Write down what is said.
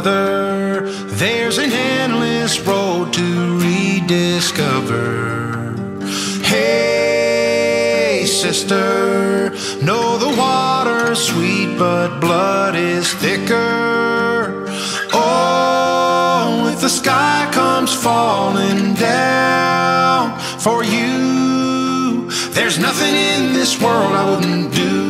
brother, there's an endless road to rediscover. Hey, sister, know the water's sweet, but blood is thicker. Oh, if the sky comes falling down for you, there's nothing in this world I wouldn't do.